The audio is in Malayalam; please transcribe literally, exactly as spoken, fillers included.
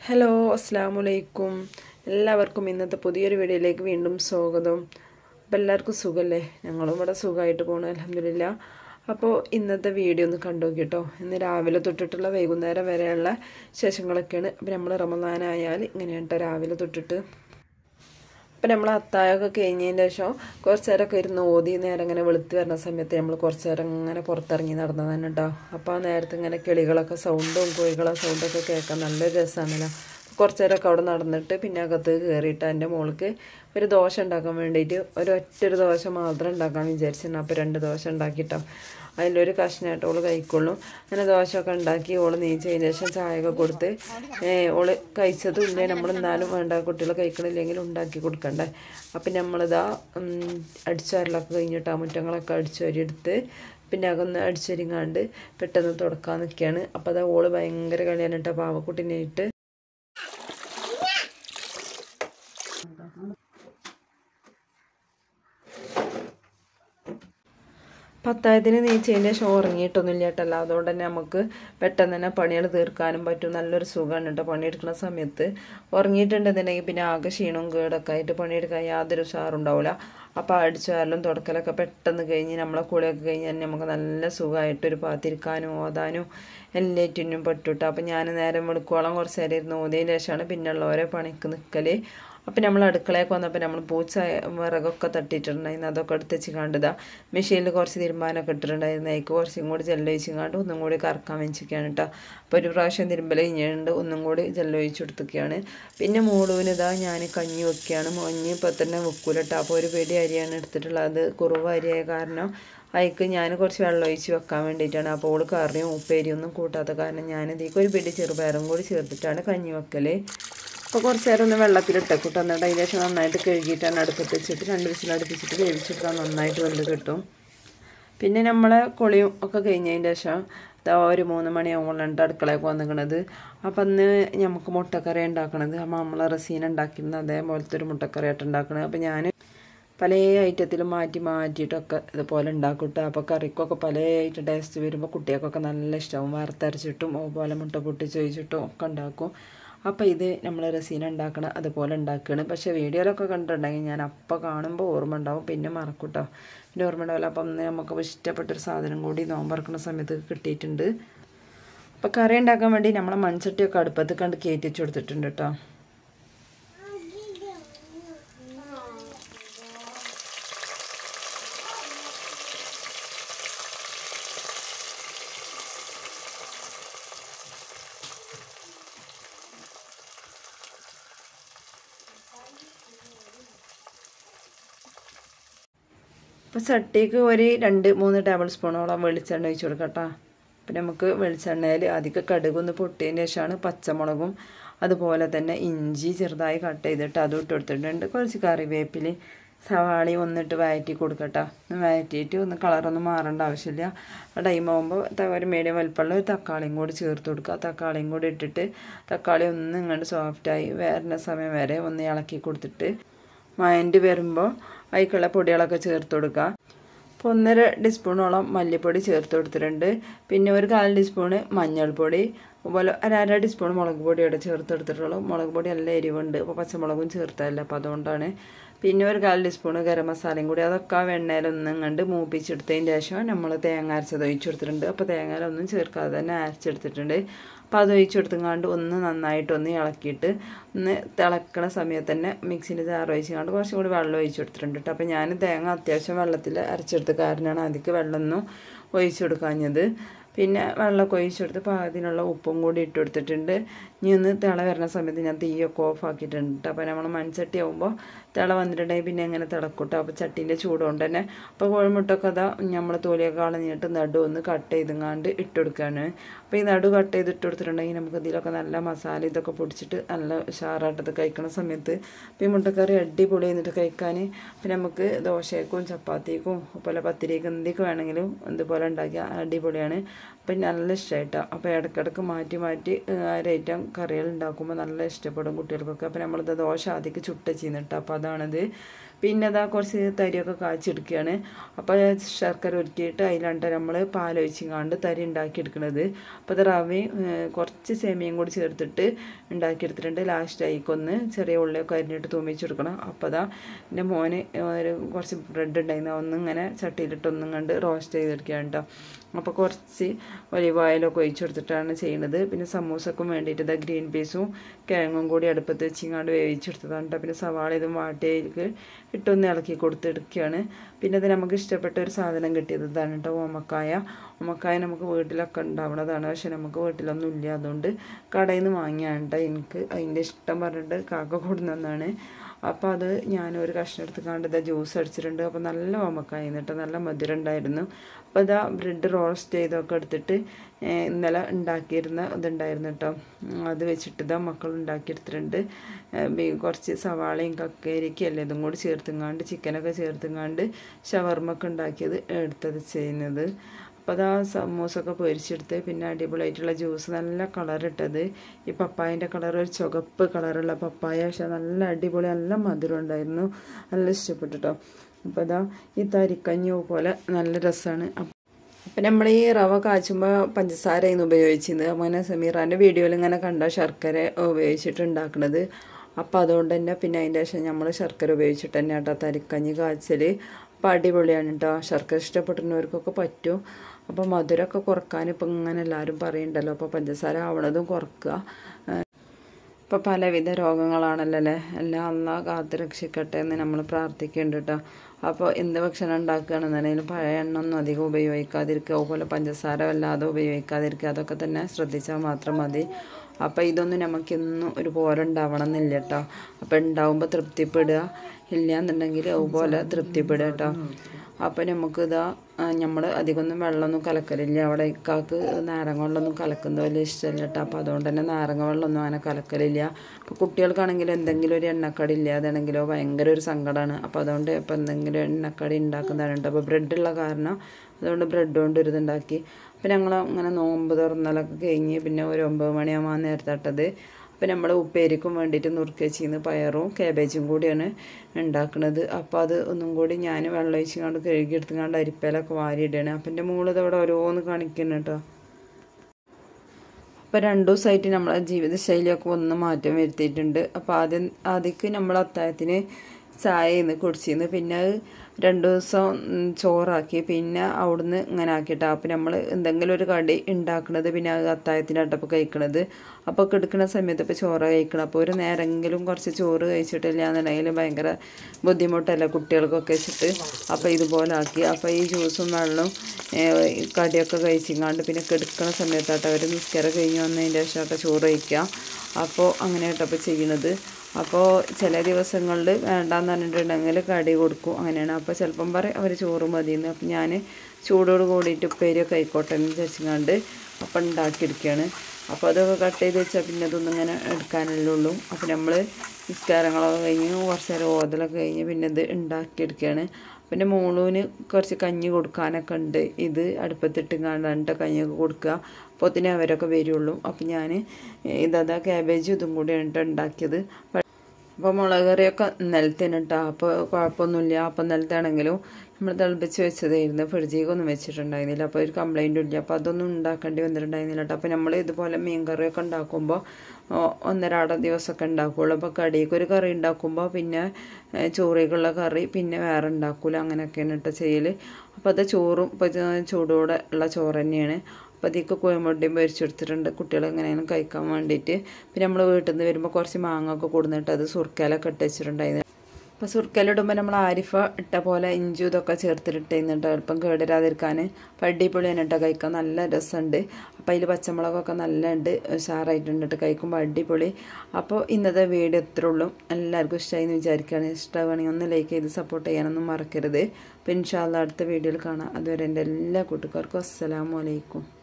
ഹലോ അസ്സലാമു അലൈക്കും. എല്ലാവർക്കും ഇന്നത്തെ പുതിയൊരു വീഡിയോയിലേക്ക് വീണ്ടും സ്വാഗതം. അപ്പോൾ എല്ലാവർക്കും സുഖമല്ലേ? ഞങ്ങളും ഇവിടെ സുഖമായിട്ട് പോകണം, അൽഹംദുലില്ലാ. അപ്പോൾ ഇന്നത്തെ വീഡിയോ ഒന്ന് കണ്ടു നോക്കിട്ടോ. ഇന്ന് രാവിലെ തൊട്ടിട്ടുള്ള വൈകുന്നേരം വരെയുള്ള ശേഷങ്ങളൊക്കെയാണ്. അപ്പോൾ നമ്മൾ റമദാനായാൽ ഇങ്ങനെയാണ് രാവിലെ തൊട്ടിട്ട്. അപ്പം നമ്മൾ അത്താഴമൊക്കെ കഴിഞ്ഞതിന് ശേഷം കുറച്ച് നേരമൊക്കെ ഇരുന്ന് ഓതി നേരം ഇങ്ങനെ വെളുത്ത് വരുന്ന സമയത്ത് നമ്മൾ കുറച്ച് നേരം ഇങ്ങനെ പുറത്തിറങ്ങി നടന്നതാണ് കേട്ടോ. അപ്പോൾ ആ നേരത്തെ ഇങ്ങനെ കിളികളൊക്കെ സൗണ്ടും കോഴികളെ സൗണ്ടൊക്കെ കേൾക്കാൻ നല്ലൊരു രസമാണല്ലോ. കുറച്ച് നേരമൊക്കെ അവിടെ നടന്നിട്ട് പിന്നെ അകത്ത് കയറിയിട്ട് എൻ്റെ മോൾക്ക് ഒരു ദോശ ഉണ്ടാക്കാൻ വേണ്ടിയിട്ട് ഒരൊറ്റൊരു ദോശ മാത്രം ഉണ്ടാക്കാൻ വിചാരിച്ചിരുന്നു. അപ്പോൾ രണ്ട് ദോശ ഉണ്ടാക്കിയിട്ടോ. അതിലൊരു കഷ്ണമായിട്ട് ഓള് കഴിക്കുള്ളൂ. അങ്ങനെ ദോശയൊക്കെ ഉണ്ടാക്കി ഓള് നീച്ചതിന് ശേഷം ചായയൊക്കെ കൊടുത്ത് ഓള് കഴിച്ചതും ഇല്ലേ നമ്മൾ എന്നാലും വേണ്ട കുട്ടികൾ കഴിക്കണില്ലെങ്കിൽ ഉണ്ടാക്കി കൊടുക്കണ്ടേ. അപ്പം നമ്മളിതാ അടിച്ചുവാരലൊക്കെ കഴിഞ്ഞിട്ട് ആ മുറ്റങ്ങളൊക്കെ അടിച്ചുവരിയെടുത്ത് പിന്നെ അതൊന്ന് അടിച്ചൊരിങ്ങാണ്ട് പെട്ടെന്ന് തുടക്കാൻ നിൽക്കുകയാണ്. അപ്പോൾ അതാ ഓള് ഭയങ്കര കളിയാണ് കേട്ടോ പാവക്കുട്ടിനായിട്ട്. പത്തായത്തിന് നീച്ചതിൻ്റെ ശേഷം ഉറങ്ങിയിട്ടൊന്നുമില്ല കേട്ടല്ല. അതുകൊണ്ട് തന്നെ നമുക്ക് പെട്ടെന്ന് തന്നെ പണികൾ തീർക്കാനും പറ്റും. നല്ലൊരു സുഖമാണ് കേട്ടോ പണിയെടുക്കുന്ന സമയത്ത്. ഉറങ്ങിയിട്ടുണ്ടെന്നുണ്ടെങ്കിൽ പിന്നെ ആകെ ക്ഷീണവും കേടൊക്കെ ആയിട്ട് പണിയെടുക്കാൻ യാതൊരു ഉഷാറുണ്ടാവില്ല. അപ്പോൾ അടിച്ചുവാരലും തുടക്കലൊക്കെ പെട്ടെന്ന് കഴിഞ്ഞ് നമ്മളെ കുളിയൊക്കെ കഴിഞ്ഞ് തന്നെ നമുക്ക് നല്ല സുഖമായിട്ടൊരു പാത്തിരിക്കാനും ഓതാനും എല്ലാറ്റിനും പറ്റൂട്ടോ. അപ്പം ഞാൻ നേരം വെളുക്കോളം കുറച്ച് നേരം ഇരുന്ന് ഓതിയതിന് ശേഷമാണ് പിന്നുള്ളവരെ പണിക്ക് നിൽക്കൽ. അപ്പം നമ്മൾ അടുക്കളയൊക്കെ വന്നപ്പോൾ നമ്മൾ പൂച്ച വിറകൊക്കെ തട്ടിയിട്ടുണ്ടായിരുന്നു. അതൊക്കെ എടുത്ത് വെച്ച് കണ്ടതാ മെഷീനിൽ കുറച്ച് തിരുമ്പാനൊക്കെ ഇട്ടിട്ടുണ്ടായിരുന്നു. അതിക്ക് കുറച്ചും കൂടി ജെല്ലൊഴിച്ച് കണ്ട് ഒന്നും കൂടി കറക്കാൻ വെച്ചിരിക്കുകയാണ് കേട്ടോ. അപ്പോൾ ഒരു പ്രാവശ്യം തിരുമ്പൽ കഴിഞ്ഞുകൊണ്ട് ഒന്നും കൂടി ജെല്ലൊഴിച്ച് കൊടുത്തൊക്കെയാണ്. പിന്നെ മൂടുവിന് ഇതാ ഞാൻ കഞ്ഞി വെക്കുകയാണ്. മഞ്ഞ് ഇപ്പം തന്നെ വെക്കൂല കേട്ടോ. അപ്പോൾ ഒരു പിടി അരിയാണ് എടുത്തിട്ടുള്ളത്. അത് കുറവ് അരിയായ കാരണം അതിക്ക് ഞാൻ കുറച്ച് വെള്ളം ഒഴിച്ച് വെക്കാൻ വേണ്ടിയിട്ടാണ്. അപ്പോൾ ഓൾ കറിയും ഉപ്പേരിയും ഒന്നും കൂട്ടാത്ത കാരണം ഞാൻ ഇതിലേക്ക് ഒരു പിടി ചെറുപയറും കൂടി ചേർത്തിട്ടാണ് കഞ്ഞി വെക്കൽ. അപ്പോൾ കുറച്ച് നേരം ഒന്ന് വെള്ളത്തിലിട്ടേക്കൂട്ടോ. എന്നിട്ട് അതിന് ശേഷം നന്നായിട്ട് കഴുകിയിട്ടാണ് അടുപ്പത്ത് വെച്ചിട്ട് രണ്ട് വിസിലടുപ്പിച്ചിട്ട് വേവിച്ചിട്ടാൽ നന്നായിട്ട് വെന്ത് കിട്ടും. പിന്നെ നമ്മളെ കുളിയും ഒക്കെ കഴിഞ്ഞതിൻ്റെ ശേഷം ഇതാ ഒരു മൂന്ന് മണിയാകുമ്പോഴാണ് അടുക്കളയൊക്കെ വന്നിരിക്കണത്. അപ്പം അന്ന് നമുക്ക് മുട്ടക്കറി ഉണ്ടാക്കണത്. അപ്പോൾ നമ്മളെ റസീന ഉണ്ടാക്കിയിരുന്നത് അതേപോലത്തെ ഒരു മുട്ടക്കറിയായിട്ട് ഉണ്ടാക്കണത്. അപ്പോൾ ഞാൻ പല ഐറ്റത്തിലും മാറ്റി മാറ്റിയിട്ടൊക്കെ ഇതുപോലെ ഉണ്ടാക്കിട്ട്. അപ്പോൾ കറിക്കൊക്കെ പല ഐറ്റം ടേസ്റ്റ് വരുമ്പോൾ കുട്ടികൾക്കൊക്കെ നല്ല ഇഷ്ടമാവും. വറുത്തരച്ചിട്ടും അതുപോലെ മുട്ട പൊട്ടിച്ച് ഒഴിച്ചിട്ടും ഒക്കെ ഉണ്ടാക്കും. അപ്പോൾ ഇത് നമ്മൾ റസീന ഉണ്ടാക്കണം അതുപോലെ ഉണ്ടാക്കുകയാണ്. പക്ഷേ വീഡിയോയിലൊക്കെ കണ്ടിട്ടുണ്ടെങ്കിൽ ഞാൻ അപ്പം കാണുമ്പോൾ ഓർമ്മ ഉണ്ടാവും, പിന്നെ മറക്കൂട്ടോ. പിന്നെ ഓർമ്മ ഉണ്ടാവില്ല. അപ്പം അന്ന് നമുക്ക് ഇഷ്ടപ്പെട്ടൊരു സാധനം കൂടി നോമ്പറക്കുന്ന സമയത്ത് കിട്ടിയിട്ടുണ്ട്. അപ്പോൾ കറി ഉണ്ടാക്കാൻ വേണ്ടി നമ്മളെ മൺചട്ടിയൊക്കെ അടുപ്പത്ത് കണ്ട് കയറ്റി വെച്ച് കൊടുത്തിട്ടുണ്ട് കേട്ടോ. അപ്പോൾ ചട്ടിക്ക് ഒരു രണ്ട് മൂന്ന് ടേബിൾ സ്പൂണോളം വെളിച്ചെണ്ണ ഒഴിച്ച് കൊടുക്കാം കേട്ടോ. അപ്പം നമുക്ക് വെളിച്ചെണ്ണയിൽ അധികം കടുകൊന്ന് പൊട്ടിയതിന് ശേഷമാണ് പച്ചമുളകും അതുപോലെ തന്നെ ഇഞ്ചി ചെറുതായി കട്ട് ചെയ്തിട്ട് അതും ഇട്ട് കൊടുത്തിട്ടുണ്ട്. കുറച്ച് കറിവേപ്പില സവാളയും ഒന്നിട്ട് വഴറ്റി കൊടുക്കട്ടോ. വഴറ്റിയിട്ട് ഒന്ന് കളറൊന്നും മാറേണ്ട ആവശ്യമില്ല. ആ ടൈം ആകുമ്പോൾ ഒരു മീഡിയം വലിപ്പമുള്ള ഒരു തക്കാളിയും കൂടി ചേർത്ത് കൊടുക്കുക. തക്കാളിയും കൂടി ഇട്ടിട്ട് തക്കാളി ഒന്ന് ഇങ്ങോട്ട് സോഫ്റ്റായി വരുന്ന സമയം വരെ ഒന്ന് ഇളക്കി കൊടുത്തിട്ട് വഴണ്ടി വരുമ്പോൾ അതിലേക്കുള്ള പൊടികളൊക്കെ ചേർത്ത് കൊടുക്കുക. അപ്പോൾ ഒന്നര ടീസ്പൂണോളം മല്ലിപ്പൊടി ചേർത്ത് കൊടുത്തിട്ടുണ്ട്. പിന്നെ ഒരു കാൽ ടീസ്പൂണ് മഞ്ഞൾപ്പൊടി, അതുപോലെ ഒരു അര ടീസ്പൂൺ മുളക് പൊടിയോടെ ചേർത്ത് എടുത്തിട്ടുള്ളൂ. മുളക് പൊടി നല്ല എരിവുണ്ട്. അപ്പോൾ പച്ചമുളകും ചേർത്തല്ല, അപ്പോൾ അതുകൊണ്ടാണ്. പിന്നെ ഒരു കാൽ ടീസ്പൂണ് ഗരം മസാലയും കൂടി അതൊക്കെ ആ വെണ്ണയിലൊന്നും കണ്ട് മൂപ്പിച്ചെടുത്തതിന് ശേഷം നമ്മൾ തേങ്ങ അരച്ചത് ഒഴിച്ചു കൊടുത്തിട്ടുണ്ട്. അപ്പോൾ തേങ്ങയിലൊന്നും ചേർക്കാതെ തന്നെ അരച്ചെടുത്തിട്ടുണ്ട്. അപ്പോൾ അത് ഒഴിച്ചു കൊടുത്തുകൊണ്ട് ഒന്ന് നന്നായിട്ടൊന്ന് ഇളക്കിയിട്ട് ഒന്ന് തിളക്കണ സമയത്ത് തന്നെ മിക്സിൻ്റെ ജാർ ഒഴിച്ചുകൊണ്ട് കുറച്ചും കൂടി വെള്ളം ഒഴിച്ചു കൊടുത്തിട്ടുണ്ട് കേട്ടോ. അപ്പോൾ ഞാൻ തേങ്ങ അത്യാവശ്യം വെള്ളത്തിൽ അരച്ചെടുത്ത കാരണമാണ് അതിക്ക് വെള്ളമൊന്നും ഒഴിച്ചു കൊടുക്കാഞ്ഞത്. പിന്നെ വെള്ളമൊക്കെ ഒഴിച്ചു കൊടുത്ത് പാകത്തിനുള്ള ഉപ്പും കൂടി ഇട്ട് കൊടുത്തിട്ടുണ്ട്. ഇനി ഒന്ന് തിള വരുന്ന സമയത്ത് ഞാൻ തീയൊക്കെ ഓഫ് ആക്കിയിട്ടുണ്ട്. അപ്പോൾ നമ്മൾ മൺചട്ടി ആകുമ്പോൾ തിള വന്നിട്ടുണ്ടെങ്കിൽ പിന്നെ എങ്ങനെ തിളക്കൂട്ടോ. അപ്പോൾ ചട്ടീൻ്റെ ചൂടുകൊണ്ട് തന്നെ അപ്പോൾ കോഴിമുട്ടൊക്കെ അതാ നമ്മൾ തോലിയൊക്കെ കളഞ്ഞിട്ട് നടു ഒന്ന് കട്ട് ചെയ്തെങ്ങാണ്ട് ഇട്ട് കൊടുക്കുകയാണ്. അപ്പോൾ ഈ നടു കട്ട് ചെയ്ത് ഇട്ട് കൊടുത്തിട്ടുണ്ടെങ്കിൽ നമുക്ക് ഇതിലൊക്കെ നല്ല മസാല ഇതൊക്കെ പൊടിച്ചിട്ട് നല്ല ഉഷാറായിട്ടത് കഴിക്കുന്ന സമയത്ത് അപ്പോൾ ഈ മുട്ടക്കറി അടിപൊളി എന്നിട്ട് കഴിക്കാൻ പിന്നെ നമുക്ക് ദോശയ്ക്കും ചപ്പാത്തിക്കും അതുപോലെ പത്തിരിക്കും എന്തൊക്കെ വേണമെങ്കിലും ഇതുപോലെ ഉണ്ടാക്കിയാൽ അടിപൊളിയാണ്. അപ്പം നല്ല ഇഷ്ടമായിട്ടാണ്. അപ്പോൾ ഇടയ്ക്കിടയ്ക്ക് മാറ്റി മാറ്റി ഒരൈറ്റം കറികൾ ഉണ്ടാക്കുമ്പോൾ നല്ല ഇഷ്ടപ്പെടും കുട്ടികൾക്കൊക്കെ. അപ്പോൾ നമ്മളിത് ദോശ ആദ്യമൊക്കെ ചുട്ട ചെയ്യുന്നുണ്ട്. അപ്പോൾ അതാണിത് പിന്നെ അതാ കുറച്ച് തരിയൊക്കെ കാച്ചെടുക്കുകയാണ്. അപ്പോൾ ശർക്കര ഉരുക്കിയിട്ട് അതിലാണ്ട് നമ്മൾ പാലൊഴിച്ചിങ്ങാണ്ട് തരി ഉണ്ടാക്കിയെടുക്കുന്നത്. അപ്പോൾ അത് റവയും കുറച്ച് സേമിയയും കൂടി ചേർത്തിട്ട് ഉണ്ടാക്കിയെടുത്തിട്ടുണ്ട്. ലാസ്റ്റ് ആയിക്കൊന്ന് ചെറിയ ഉള്ളിയൊക്കെ അരിഞ്ഞിട്ട് തൂമിച്ചെടുക്കണം. അപ്പോൾ അതാ എൻ്റെ മോന് ഒരു കുറച്ച് ബ്രെഡ് ഉണ്ടായിരുന്നു, ഒന്നിങ്ങനെ ചട്ടിയിലിട്ട് ഒന്നും കണ്ട് റോസ്റ്റ് ചെയ്തെടുക്കുകയാണ് കേട്ടോ. അപ്പോൾ കുറച്ച് ഒലിവ് ഓയിലൊക്കെ ഒഴിച്ചു കൊടുത്തിട്ടാണ് ചെയ്യുന്നത്. പിന്നെ സമൂസക്കും വേണ്ടിയിട്ട് ഇതാ ഗ്രീൻ പീസും കിഴങ്ങും കൂടി അടുപ്പത്ത് വെച്ചിങ്ങാണ്ട് വേവിച്ചെടുത്തതാണ് കേട്ടോ. പിന്നെ സവാള ഇതും വാട്ടിയതിലേക്ക് ഇട്ടൊന്ന് ഇളക്കി കൊടുത്തെടുക്കുകയാണ്. പിന്നെ അത് നമുക്ക് ഇഷ്ടപ്പെട്ട ഒരു സാധനം കിട്ടിയത് ഇതാണ് കേട്ടോ, ഓമക്കായ. ഓമക്കായ നമുക്ക് വീട്ടിലൊക്കെ ഉണ്ടാവുന്നതാണ്, പക്ഷെ നമുക്ക് വീട്ടിലൊന്നും ഇല്ല, അതുകൊണ്ട് കടയിൽ നിന്ന് വാങ്ങിയാണ് കേട്ടോ. എനിക്ക് അതിൻ്റെ ഇഷ്ടം പറഞ്ഞിട്ട് കാക്ക കൊടുന്നതാണ്. അപ്പോൾ അത് ഞാനൊരു കഷ്ണം എടുത്ത് കണ്ട് ഇതാ ജ്യൂസ് അടിച്ചിട്ടുണ്ട്. അപ്പോൾ നല്ല ഓമക്കായ എന്നിട്ട് നല്ല മധുരം ഉണ്ടായിരുന്നു. അപ്പോൾ ഇതാ ബ്രെഡ് റോസ്റ്റ് ചെയ്തൊക്കെ എടുത്തിട്ട് ഇന്നലെ ഉണ്ടാക്കിയിരുന്ന ഇതുണ്ടായിരുന്നു കേട്ടോ, അത് വെച്ചിട്ട് ഇതാ മക്കൾ ഉണ്ടാക്കിയെടുത്തിട്ടുണ്ട്. കുറച്ച് സവാളയും കക്കരിക്കും അല്ലേ ഇതും കൂടി ചേർത്തുങ്ങാണ്ട് ചിക്കനൊക്കെ ചേർത്തുങ്ങാണ്ട് ഷവർമ്മൊക്കെ ഉണ്ടാക്കിയത് എടുത്തത് ചെയ്യുന്നത്. അപ്പോൾ അതാ സമൂസൊക്കെ പൊരിച്ചെടുത്ത് പിന്നെ അടിപൊളിയായിട്ടുള്ള ജ്യൂസ്, നല്ല കളറിട്ടത്. ഈ പപ്പായൻ്റെ കളർ ഒരു ചുവപ്പ് കളറുള്ള പപ്പായ, പക്ഷെ നല്ല അടിപൊളി നല്ല മധുരം ഉണ്ടായിരുന്നു, നല്ല ഇഷ്ടപ്പെട്ടു കേട്ടോ. അപ്പോൾ അതാ ഈ തരിക്കഞ്ഞി പോലെ നല്ല രസമാണ്. അപ്പം നമ്മൾ ഈ റവ കാച്ചുമ്പോൾ പഞ്ചസാര ഇന്ന് ഉപയോഗിച്ചിരുന്നത്, അങ്ങനെ സമീറാൻ്റെ വീഡിയോയിൽ ഇങ്ങനെ കണ്ട ശർക്കര ഉപയോഗിച്ചിട്ട് ഉണ്ടാക്കുന്നത്. അപ്പോൾ അതുകൊണ്ട് തന്നെ പിന്നെ അതിൻ്റെ ശേഷം നമ്മൾ ശർക്കര ഉപയോഗിച്ചിട്ട് തന്നെ കേട്ടോ തരിക്കഞ്ഞി കാച്ചൽ. അപ്പോൾ അടിപൊളിയാണ് കേട്ടോ, ശർക്കര ഇഷ്ടപ്പെടുന്നവർക്കൊക്കെ പറ്റും. അപ്പോൾ മധുരമൊക്കെ കുറക്കാൻ ഇപ്പം ഇങ്ങനെ എല്ലാവരും പറയുന്നുണ്ടല്ലോ, അപ്പോൾ പഞ്ചസാര ആവണതും കുറക്കുക. ഇപ്പോൾ പലവിധ രോഗങ്ങളാണല്ലോ അല്ലേ, എല്ലാം അല്ലാ കാത്ത് രക്ഷിക്കട്ടെ എന്ന് നമ്മൾ പ്രാർത്ഥിക്കുന്നുണ്ട് കേട്ടോ. അപ്പോൾ എന്ത് ഭക്ഷണം ഉണ്ടാക്കുകയാണെന്നുണ്ടെങ്കിലും പഴയ എണ്ണ ഒന്നും അധികം ഉപയോഗിക്കാതിരിക്കുക, അതുപോലെ പഞ്ചസാര വല്ലാതെ ഉപയോഗിക്കാതിരിക്കുക, അതൊക്കെ തന്നെ ശ്രദ്ധിച്ചാൽ മാത്രം മതി. അപ്പോൾ ഇതൊന്നും നമുക്കിന്നും ഒരു പോലെ ഉണ്ടാവണം എന്നില്ല കേട്ടോ. അപ്പോൾ ഉണ്ടാവുമ്പോൾ തൃപ്തിപ്പെടുക, ഇല്ല എന്നുണ്ടെങ്കിൽ അതുപോലെ തൃപ്തിപ്പെടുക കേട്ടോ. അപ്പോൾ നമുക്കിതാ നമ്മൾ അധികമൊന്നും വെള്ളമൊന്നും കലക്കലില്ല, അവിടെ ഇക്കാക്ക് നാരങ്ങ വെള്ളമൊന്നും കലക്കുന്നത് വലിയ ഇഷ്ടമല്ല കേട്ടോ. അപ്പോൾ അതുകൊണ്ട് തന്നെ നാരങ്ങ വെള്ളമൊന്നും അങ്ങനെ കലക്കലില്ല. അപ്പോൾ കുട്ടികൾക്കാണെങ്കിലും എന്തെങ്കിലും ഒരു എണ്ണക്കടി ഇല്ലാതാണെങ്കിലോ ഭയങ്കര ഒരു സങ്കടമാണ്. അപ്പോൾ അതുകൊണ്ട് ഇപ്പോൾ എന്തെങ്കിലും എണ്ണക്കടി ഉണ്ടാക്കുന്നതാണ് കേട്ടോ. അപ്പോൾ ബ്രെഡുള്ള കാരണം അതുകൊണ്ട് ബ്രെഡ് കൊണ്ട് ഒരു ഇതുണ്ടാക്കി. അപ്പോൾ ഞങ്ങൾ അങ്ങനെ നോമ്പ് തുറന്നാലൊക്കെ കഴിഞ്ഞ് പിന്നെ ഒരു ഒമ്പത് മണിയാകുമ്പോൾ നേരത്തട്ടത്. അപ്പോൾ നമ്മൾ ഉപ്പേരിക്കും വേണ്ടിയിട്ട് നുറുക്കി വെച്ചിരുന്ന് പയറും കാബേജും കൂടിയാണ് ഉണ്ടാക്കുന്നത്. അപ്പോൾ അത് ഒന്നും കൂടി ഞാൻ വെള്ളം ഒഴിച്ചുകൊണ്ട് കഴുകി എടുത്തുകൊണ്ട് അരിപ്പയിലൊക്കെ വാരിയിടുകയാണ്. അപ്പം എൻ്റെ മോളിത് അവിടെ ഓരോന്ന് കാണിക്കുന്നു കേട്ടോ. അപ്പോൾ രണ്ടു ദിവസമായിട്ട് നമ്മളെ ജീവിതശൈലിയൊക്കെ ഒന്ന് മാറ്റം വരുത്തിയിട്ടുണ്ട്. അപ്പോൾ ആദ്യം ആദ്യക്ക് നമ്മൾ അത്താഴത്തിന് ചായ ഇന്ന് കുടിച്ചിരുന്നു, പിന്നെ അത് രണ്ട് ദിവസം ചോറാക്കി, പിന്നെ അവിടുന്ന് ഇങ്ങനെ ആക്കിയിട്ടാണ്. അപ്പോൾ നമ്മൾ എന്തെങ്കിലും ഒരു കടി ഉണ്ടാക്കുന്നത് പിന്നെ അത് അത്താഴത്തിൻ്റെ അടുപ്പ് കഴിക്കണത്. അപ്പോൾ കിടക്കുന്ന സമയത്ത് ഇപ്പോൾ ചോറ് കഴിക്കണം. അപ്പോൾ ഒരു നേരെങ്കിലും കുറച്ച് ചോറ് കഴിച്ചിട്ടില്ല എന്നുണ്ടെങ്കിൽ ഭയങ്കര ബുദ്ധിമുട്ടല്ല കുട്ടികൾക്കൊക്കെ വെച്ചിട്ട്. അപ്പോൾ ഇതുപോലെ ആക്കി. അപ്പോൾ ഈ ജ്യൂസും വെള്ളവും കടിയൊക്കെ കഴിച്ചിങ്ങാണ്ട് പിന്നെ കിടക്കുന്ന സമയത്തായിട്ട് അവർ നിസ്കാരം കഴിഞ്ഞ് വന്നതിൻ്റെ ശേഷമായിട്ട് ചോറ് കഴിക്കുക. അപ്പോൾ അങ്ങനെയായിട്ട് അപ്പോൾ ചെയ്യണത്. അപ്പോൾ ചില ദിവസങ്ങളിൽ വേണ്ടാന്ന് പറഞ്ഞിട്ടുണ്ടെങ്കിൽ കടി കൊടുക്കും, അങ്ങനെയാണ്. അപ്പോൾ ചിലപ്പം പറയും അവർ ചോറ് മതിയെന്ന്. അപ്പം ഞാൻ ചൂടോട് കൂടിയിട്ട് ഉപ്പേരിയൊക്കെ ആയിക്കോട്ടെ എന്ന് വിചാരിച്ചുകൊണ്ട് അപ്പം ഉണ്ടാക്കിയെടുക്കുകയാണ്. അപ്പോൾ അതൊക്കെ കട്ട് ചെയ്ത് വെച്ചാൽ പിന്നെ അതൊന്നും ഇങ്ങനെ എടുക്കാനല്ലേ ഉള്ളൂ. അപ്പോൾ നമ്മൾ നിസ്കാരങ്ങളൊക്കെ കഴിഞ്ഞ് കുറച്ച് നേരം ഓതലൊക്കെ കഴിഞ്ഞ് പിന്നെ ഇത് ഉണ്ടാക്കിയെടുക്കുകയാണ്. പിന്നെ മോളൂന് കുറച്ച് കഞ്ഞി കൊടുക്കാനൊക്കെ ഉണ്ട്, ഇത് അടുപ്പത്തിട്ടുങ്ങാണ്ട് കഞ്ഞിയൊക്കെ കൊടുക്കുക. അപ്പോൾ തന്നെ അവരൊക്കെ വരുള്ളൂ. അപ്പം ഞാൻ ഇതാ ക്യാബേജ് ഇതും കൂടിയാണ് ഉണ്ടാക്കിയത്. അപ്പോൾ മുളക് കറിയൊക്കെ ഇന്നലത്തേന് കേട്ടോ. അപ്പോൾ കുഴപ്പമൊന്നുമില്ല. അപ്പോൾ ഇന്നലത്താണെങ്കിലും നമ്മൾ തിളപ്പിച്ച് വെച്ചതായിരുന്നു, ഫ്രിഡ്ജിലേക്കൊന്നും വെച്ചിട്ടുണ്ടായിരുന്നില്ല. അപ്പോൾ ഒരു കംപ്ലൈൻറ്റും ഇല്ല. അപ്പോൾ അതൊന്നും ഉണ്ടാക്കേണ്ടി വന്നിട്ടുണ്ടായിരുന്നില്ല കേട്ടോ. അപ്പോൾ നമ്മൾ ഇതുപോലെ മീൻ കറിയൊക്കെ ഉണ്ടാക്കുമ്പോൾ ഒന്നരാട ദിവസമൊക്കെ ഉണ്ടാക്കുകയുള്ളൂ. അപ്പോൾ കടിയൊക്കെ ഒരു കറി ഉണ്ടാക്കുമ്പോൾ പിന്നെ ചോറിലേക്കുള്ള കറി പിന്നെ വേറെ ഉണ്ടാക്കില്ല, അങ്ങനെയൊക്കെയാണ് കേട്ടോ ചെയ്യൽ. അപ്പോൾ അത് ചോറും ഇപ്പോൾ ചൂടോടെ ഉള്ള ചോറ് തന്നെയാണ്. അപ്പോൾ അതിലേക്ക് കോഴിമുട്ടയും പൊരിച്ചെടുത്തിട്ടുണ്ട് കുട്ടികൾ എങ്ങനെയാണ് കഴിക്കാൻ വേണ്ടിയിട്ട്. പിന്നെ നമ്മൾ വീട്ടിൽ നിന്ന് വരുമ്പോൾ കുറച്ച് മാങ്ങ ഒക്കെ കൊടുത്തിട്ട് അത് സുർക്കയിലൊക്കെ ഇട്ട് വെച്ചിട്ടുണ്ടായിരുന്നു. അപ്പോൾ സുർക്കയിലിടുമ്പോൾ നമ്മൾ ആരിഫ ഇട്ട പോലെ ഇഞ്ചും ഇതൊക്കെ ചേർത്തിട്ടിട്ടുന്നുണ്ട് എളുപ്പം കേടിരാതിരിക്കാൻ. അപ്പോൾ അടിപൊളിയാണ് കേട്ടോ, കഴിക്കാൻ നല്ല രസമുണ്ട്. അപ്പോൾ അതിൽ പച്ചമുളകൊക്കെ നല്ല ഉണ്ട്, ഉഷാറായിട്ടുണ്ട് കേട്ടോ, കഴിക്കുമ്പോൾ അടിപൊളി. അപ്പോൾ ഇന്നത്തെ വീഡിയോ എത്ര ഉള്ളൂ, എല്ലാവർക്കും ഇഷ്ടമായി എന്ന് വിചാരിക്കുകയാണ്. ഇഷ്ടമാണെങ്കിൽ ഒന്ന് ലൈക്ക് ചെയ്ത് സപ്പോർട്ട് ചെയ്യാനൊന്നും മറക്കരുത്. അപ്പോൾ ഇൻഷാ അല്ലാഹ് അടുത്ത വീഡിയോയിൽ കാണാം. അതുവരെ എൻ്റെ എല്ലാ കൂട്ടുകാർക്കും അസ്സലാമു അലൈക്കും.